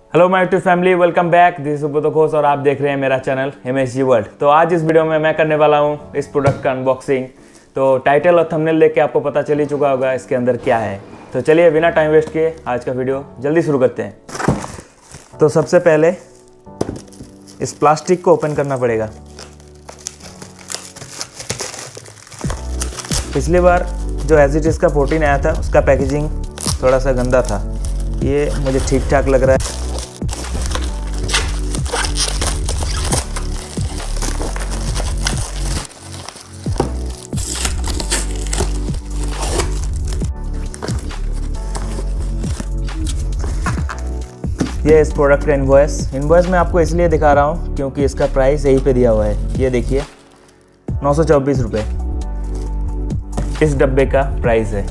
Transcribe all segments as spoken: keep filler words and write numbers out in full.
Hello my YouTube family, welcome back. This is Subrata Ghosh और आप देख रहे हैं मेरा channel M S G world. तो आज इस वीडियो में मैं करने वाला हूं इस प्रोडक्ट का अनबॉक्सिंग। तो टाइटल और थंबनेल देख के आपको पता चल ही चुका होगा इसके अंदर क्या है। तो चलिए बिना टाइम वेस्ट किए आज का वीडियो जल्दी शुरू करते हैं। तो सबसे पहले इस प्लास्टिक को ओपन करना पड़ेगा। पिछली बार जो एज इट इज़ का फोर्टीन आया था उसका पैकेजिंग थोड़ा सा गंदा था, ये मुझे ठीक ठाक लग रहा है। ये इस प्रोडक्ट का इनवॉइस इनवॉइस मैं आपको इसलिए दिखा रहा हूँ क्योंकि इसका प्राइस यहीं पे दिया हुआ है। ये देखिए नौ सौ चौबीस रुपये इस डब्बे का प्राइस है।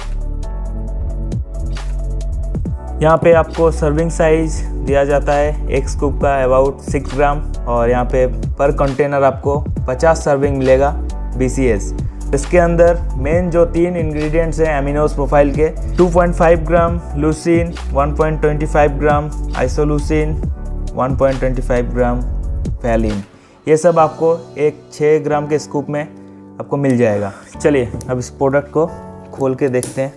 यहाँ पे आपको सर्विंग साइज दिया जाता है एक स्कूप का अबाउट सिक्स ग्राम और यहाँ पे पर कंटेनर आपको पचास सर्विंग मिलेगा बी सी एस। इसके अंदर मेन जो तीन इंग्रेडिएंट्स हैं एमिनोस प्रोफाइल के two point five gram leucine, one point two five gram isoleucine, one point two five gram valine, ये सब आपको एक छः ग्राम के स्कूप में आपको मिल जाएगा। चलिए अब इस प्रोडक्ट को खोल के देखते हैं।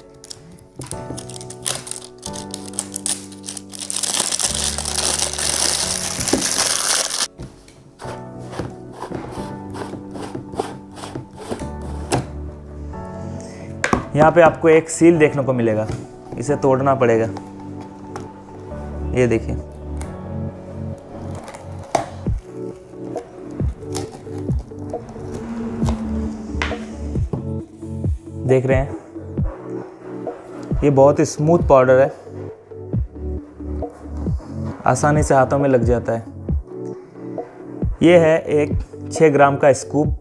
यहाँ पे आपको एक सील देखने को मिलेगा, इसे तोड़ना पड़ेगा। ये देखिए देख रहे हैं, ये बहुत ही स्मूथ पाउडर है, आसानी से हाथों में लग जाता है। ये है एक छः ग्राम का स्कूप।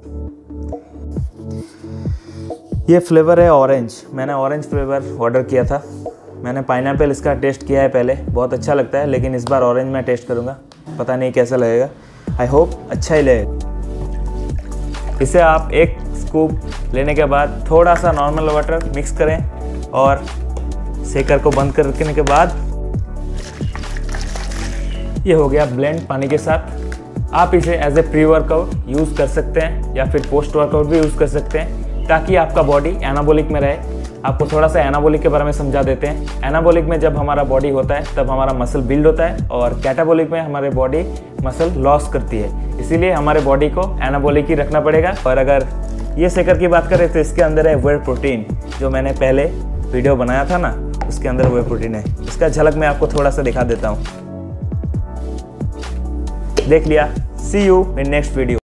ये फ्लेवर है ऑरेंज। मैंने ऑरेंज फ्लेवर ऑर्डर किया था। मैंने पाइनएप्पल इसका टेस्ट किया है पहले, बहुत अच्छा लगता है, लेकिन इस बार ऑरेंज मैं टेस्ट करूँगा, पता नहीं कैसा लगेगा। आई होप अच्छा ही लगेगा। इसे आप एक स्कूप लेने के बाद थोड़ा सा नॉर्मल वाटर मिक्स करें और शेकर को बंद करने के बाद ये हो गया ब्लेंड पानी के साथ। आप इसे as a pre workout use कर सकते हैं या फिर पोस्ट वर्कआउट भी यूज़ कर सकते हैं ताकि आपका बॉडी एनाबॉलिक में रहे। आपको थोड़ा सा एनाबॉलिक के बारे में समझा देते हैं। एनाबॉलिक में जब हमारा बॉडी होता है तब हमारा मसल बिल्ड होता है और कैटाबॉलिक में हमारे बॉडी मसल लॉस करती है। इसीलिए हमारे बॉडी को एनाबॉलिक ही रखना पड़ेगा। और अगर ये शेकर की बात करें तो इसके अंदर है वे प्रोटीन, जो मैंने पहले वीडियो बनाया था ना, उसके अंदर वे प्रोटीन है। इसका झलक मैं आपको थोड़ा सा दिखा देता हूँ। देख लिया। See you in next video.